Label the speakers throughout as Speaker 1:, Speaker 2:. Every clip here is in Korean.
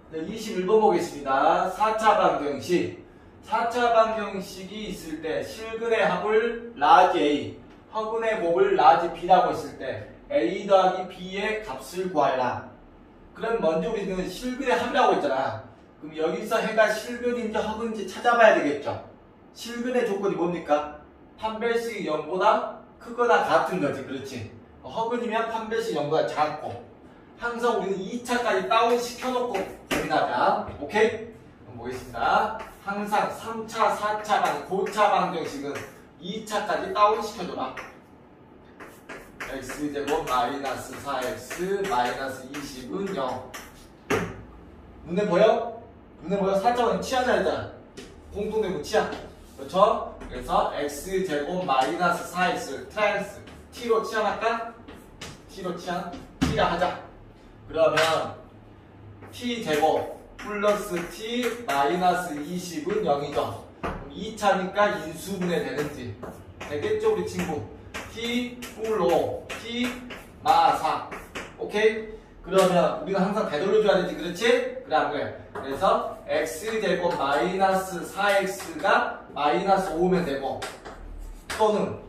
Speaker 1: 21번 보겠습니다. 4차 방정식. 4차 방정식이 있을 때 실근의 합을 라지 A, 허근의 곱을 라지 B라고 했을 때 A 더하기 B의 값을 구하라. 그럼 먼저 우리는 실근의 합이라고 했잖아. 그럼 여기서 해가 실근인지 허근인지 찾아봐야 되겠죠. 실근의 조건이 뭡니까? 판별식이 0보다 크거나 같은 거지. 그렇지. 허근이면 판별식이 0보다 작고. 항상 우리는 2차까지 다운 시켜놓고 고민하자. 오케이? 그럼 보겠습니다. 항상 3차, 4차, 고차 방정식은 2차까지 다운 시켜줘라. x제곱 마이너스 4x 마이너스 20은 0. 눈에 보여? 눈에 보여? 4차는 치환해야 되잖아. 공통되고 치환. 그렇죠? 그래서 x제곱 마이너스 4x 트랜스 t로 치환할까? t로 치환? t라 하자. 그러면 t제곱 플러스 t 마이너스 20은 0이죠. 2차니까 인수분해 되는지 되겠죠 우리 친구. t 뿔로 t 마 4. 오케이? 그러면 우리가 항상 되돌려줘야 되지. 그렇지? 그래 안 그래? 그래서 x제곱 마이너스 4x가 마이너스 5면 되고, 또는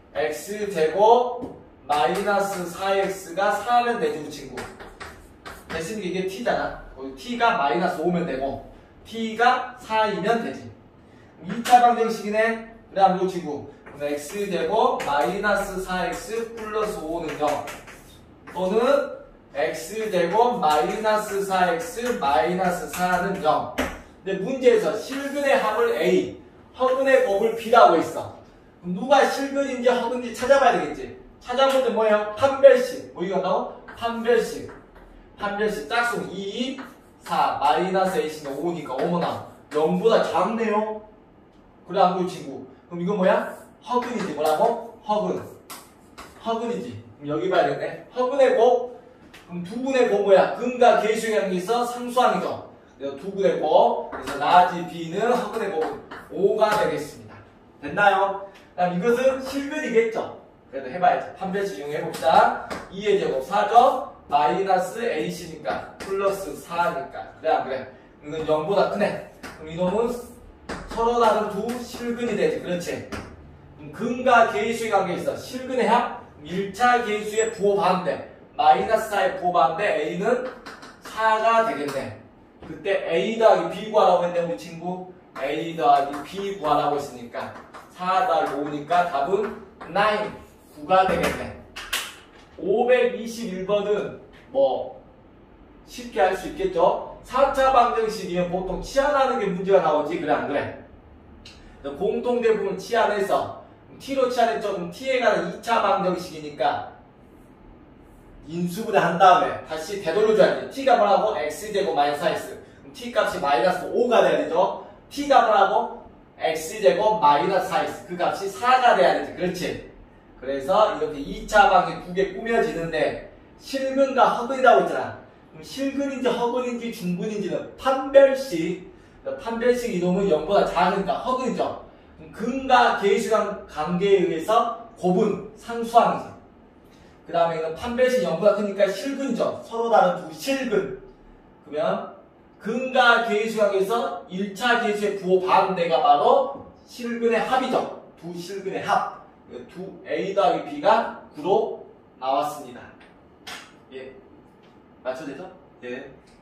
Speaker 1: x제곱 마이너스 4x가 4면 되지 우리 친구. 대신 이게 t잖아. t가 마이너스 5면 되고 t가 4이면 되지. 2차 방정식이네. 그래 안 그래 친구? x제곱 마이너스 4x 플러스 5는 0, 또는 x제곱 마이너스 4x 마이너스 4는 0. 근데 문제에서 실근의 합을 A, 허근의 곱을 B라고 했어. 그럼 누가 실근인지 허근인지 찾아봐야 되겠지. 찾아볼 때 뭐예요? 판별식. 뭐 이거 나오? 판별식. 판별식 짝수 2, 4, 마이너스 A씨가 5니까 어머나 0보다 작네요. 그래 안 그래 친구? 그럼 이거 뭐야? 허근이지. 뭐라고? 허근. 허근이지. 그럼 여기 봐야겠네. 허근의 곱. 그럼 두 분의 곱 뭐야? 근과 계수의 있어 상수항이죠. 그래서 두 분의 곱. 그래서 라지 B는 허근의 곱은 5가 되겠습니다. 됐나요? 그럼 이것은 실근이겠죠. 그래도 해봐야지. 판별식 이용해봅시다. 2의 제곱 4죠. 마이너스 A씨니까 플러스 4니까. 그래 안 그래? 이건 0보다 크네. 그럼 이놈은 서로 다른 두 실근이 되지. 그렇지? 근과 계수의 관계 있어. 실근의 합 1차 계수의 부호 반대 마이너스 4의 부호 반대 A는 4가 되겠네. 그때 A 더하기 B 구하라고 했는데 우리 친구 A 더하기 B 구하라고 했으니까 4 더하기 5니까 답은 9, 9가 되겠네. 521번은 뭐 쉽게 할 수 있겠죠. 4차 방정식이면 보통 치환하는 게 문제가 나오지. 그래 안 그래? 공통대 부분 치환해서 t로 치환했죠. 그럼 t에 가는 2차 방정식이니까 인수분해 한 다음에 다시 되돌려줘야지. t가 뭐라고? x제곱 마이너스 4x. 그럼 t 값이 마이너스 5가 돼야 되죠. t가 뭐라고? x제곱 마이너스 4x. 그 값이 4가 돼야 되지. 그렇지? 그래서 이렇게 2차 방이 두 개 꾸며지는데 실근과 허근이라고 했잖아. 그럼 실근인지 허근인지 중근인지는 판별식. 판별식 이동은 0보다 작으니까 허근이죠. 근과 계수관 관계에 의해서 곱은 상수항이지. 그 다음에 이건 판별식 0보다 크니까 실근이죠. 서로 다른 두 실근. 그러면 근과 계수 관계에서 1차 계수의 부호 반대가 바로 실근의 합이죠. 두 실근의 합. 두 A 더하기 B가 9로 나왔습니다. 예. 맞춰도 되죠? 예.